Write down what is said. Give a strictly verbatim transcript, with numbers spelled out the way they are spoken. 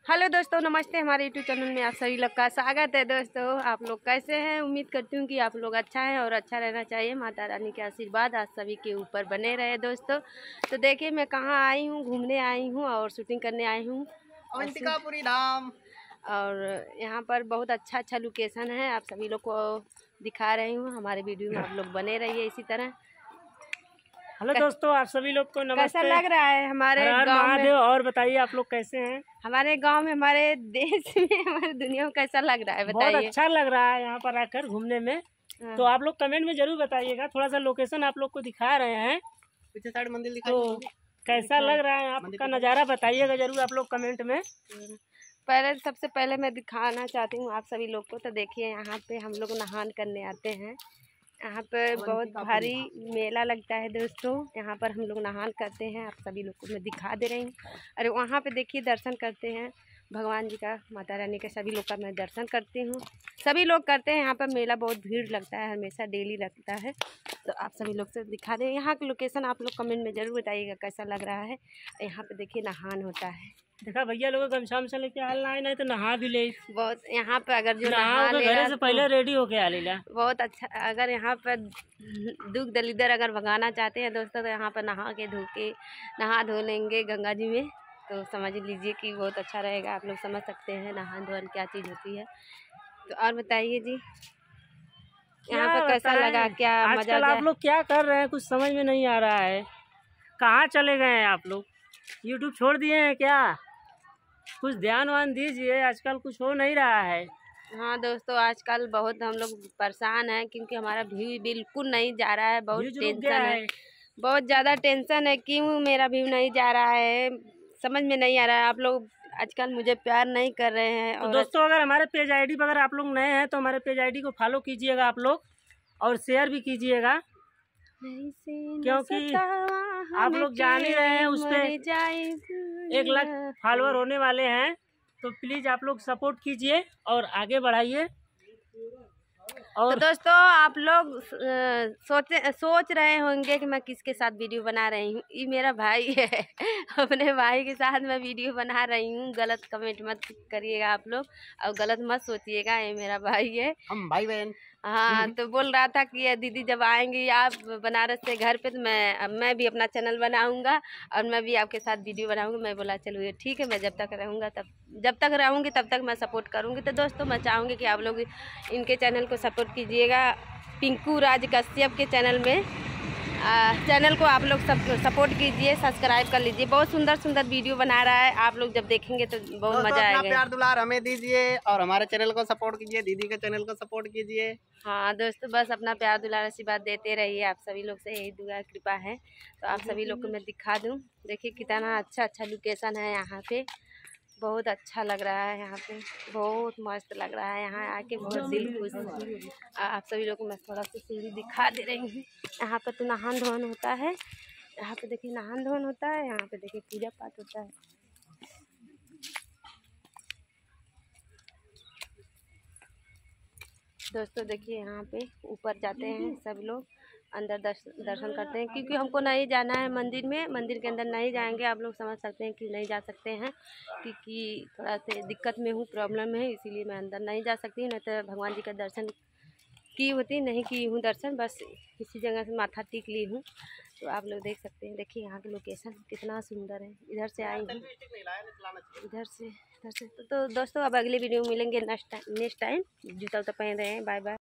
Hello दोस्तों, नमस्ते। हमारे यूट्यूब चैनल में आप सभी लोग का स्वागत है। दोस्तों, आप लोग कैसे हैं? उम्मीद करती हूँ कि आप लोग अच्छा हैं और अच्छा रहना चाहिए। माता रानी के आशीर्वाद आज सभी के ऊपर बने रहे। दोस्तों, तो देखिए मैं कहाँ आई हूँ, घूमने आई हूँ और शूटिंग करने आई हूँ अवंतिकापुरी धाम। और यहाँ पर बहुत अच्छा अच्छा लोकेशन है, आप सभी लोग को दिखा रही हूँ। हमारे वीडियो में आप लोग बने रहिए इसी तरह। हेलो दोस्तों, आप सभी लोग को नमस्ते। कैसा लग रहा है हमारे गाँव में? और बताइए आप लोग कैसे हैं? हमारे गांव में, हमारे देश में, हमारे दुनिया में कैसा लग रहा है बताइए। बहुत अच्छा लग रहा है यहाँ पर आकर घूमने में। हाँ। तो आप लोग कमेंट में जरूर बताइएगा। थोड़ा सा लोकेशन आप लोग को दिखा रहे हैं, पीछे साइड मंदिर दिखा, तो कैसा लग रहा है आपका नज़ारा बताइएगा जरूर आप लोग कमेंट में। पहले सबसे पहले मैं दिखाना चाहती हूँ आप सभी लोग को। तो देखिए यहाँ पे हम लोग नहान करने आते हैं। यहाँ पर बहुत भारी मेला लगता है दोस्तों। यहाँ पर हम लोग नहान करते हैं, आप सभी लोग को मैं दिखा दे रही हूँ। अरे वहाँ पे देखिए दर्शन करते हैं भगवान जी का, माता रानी के। सभी लोग का मैं दर्शन करती हूँ, सभी लोग करते हैं। यहाँ पर मेला बहुत भीड़ लगता है, हमेशा डेली लगता है। तो आप सभी लोग से दिखा दें यहाँ की लोकेशन। आप लोग कमेंट में ज़रूर बताइएगा कैसा लग रहा है। यहाँ पे देखिए नहान होता है। देखा भैया लोग गमछा में लेके आल ना नहीं तो नहा भी ले। बहुत यहाँ पर अगर जो नहा नहा लेगा घर से पहले रेडी होके आ लेला। बहुत अच्छा। अगर यहाँ पर दुख दलिदर अगर भगाना चाहते हैं दोस्तों, तो यहाँ पर नहा के धो के नहा धो लेंगे गंगा जी में, तो समझ लीजिए कि बहुत अच्छा रहेगा। आप लोग समझ सकते हैं नहान धोन क्या चीज़ होती है। तो और बताइए जी यहाँ पर कैसा लगा, क्या मजा? आजकल आप लोग क्या कर रहे हैं कुछ समझ में नहीं आ रहा है। कहाँ चले गए हैं आप लोग? यूट्यूब छोड़ दिए हैं क्या? कुछ ध्यान वान दीजिए, आजकल कुछ हो नहीं रहा है। हाँ दोस्तों, आजकल बहुत हम लोग परेशान हैं क्योंकि हमारा व्यू बिल्कुल नहीं जा रहा है। बहुत टेंशन है, बहुत ज़्यादा टेंशन है। क्यों मेरा व्यू नहीं जा रहा है समझ में नहीं आ रहा है। आप लोग आजकल मुझे प्यार नहीं कर रहे हैं। तो और दोस्तों, अगर हमारे पेज आईडी पर अगर आप लोग नए हैं तो हमारे पेज आईडी को फॉलो कीजिएगा आप लोग, और शेयर भी कीजिएगा, क्योंकि आप लोग जान ही रहे हैं उस पे एक लाख फॉलोअर होने वाले हैं। तो प्लीज़ आप लोग सपोर्ट कीजिए और आगे बढ़ाइए। और तो दोस्तों, आप लोग सोचे सोच रहे होंगे कि मैं किसके साथ वीडियो बना रही हूँ। ये मेरा भाई है। अपने भाई के साथ मैं वीडियो बना रही हूँ। गलत कमेंट मत करिएगा आप लोग और गलत मत सोचिएगा। ये मेरा भाई है, हम भाई बहन। हाँ, तो बोल रहा था कि ये दीदी जब आएंगी आप बनारस से घर पे, तो मैं मैं भी अपना चैनल बनाऊंगा और मैं भी आपके साथ वीडियो बनाऊंगी। मैं बोला चलो ये ठीक है, मैं जब तक रहूँगा तब जब तक रहूँगी तब तक मैं सपोर्ट करूँगी। तो दोस्तों, मैं चाहूँगी कि आप लोग इनके चैनल को सपोर्ट कीजिएगा। पिंकू राज कश्यप के चैनल में आ, चैनल को आप लोग सब सपोर्ट कीजिए, सब्सक्राइब कर लीजिए। बहुत सुंदर सुंदर वीडियो बना रहा है, आप लोग जब देखेंगे तो बहुत मजा आएगा। प्यार दुलार हमें दीजिए और हमारे चैनल को सपोर्ट कीजिए, दीदी के चैनल को सपोर्ट कीजिए। हाँ दोस्तों, बस अपना प्यार दुलार आशीर्वाद देते रहिए। आप सभी लोग से यही दुआ कृपा है। तो आप सभी लोग को मैं दिखा दूँ। देखिए कितना अच्छा अच्छा लोकेशन है यहाँ पे। बहुत अच्छा लग रहा है यहाँ पे, बहुत मस्त लग रहा है यहाँ आके, बहुत दिल खुश। आप सभी लोग को मैं थोड़ा सा सीढ़ी दिखा दे रही हूँ। यहाँ पे तो नहान धोन होता है। यहाँ पे देखिए नहान धोन होता है, यहाँ पे देखिए पूजा पाठ होता है। दोस्तों देखिए यहाँ पे ऊपर जाते हैं सब लोग, अंदर दर्शन दर्शन करते हैं क्योंकि हमको नहीं जाना है मंदिर में। मंदिर के अंदर नहीं जाएंगे, आप लोग समझ सकते हैं कि नहीं जा सकते हैं क्योंकि थोड़ा सा दिक्कत में हूँ, प्रॉब्लम है, इसीलिए मैं अंदर नहीं जा सकती। नहीं तो भगवान जी का दर्शन की होती, नहीं की हूँ दर्शन, बस इसी जगह से माथा टेक ली हूँ। तो आप लोग देख सकते हैं, देखिए यहाँ की लोकेशन कितना सुंदर है। इधर से आई हूँ, इधर से इधर से तो, तो दोस्तों अब अगली वीडियो में मिलेंगे नेक्स्ट टाइम नेक्स्ट टाइम जूता उता पहन रहे हैं। Bye bye.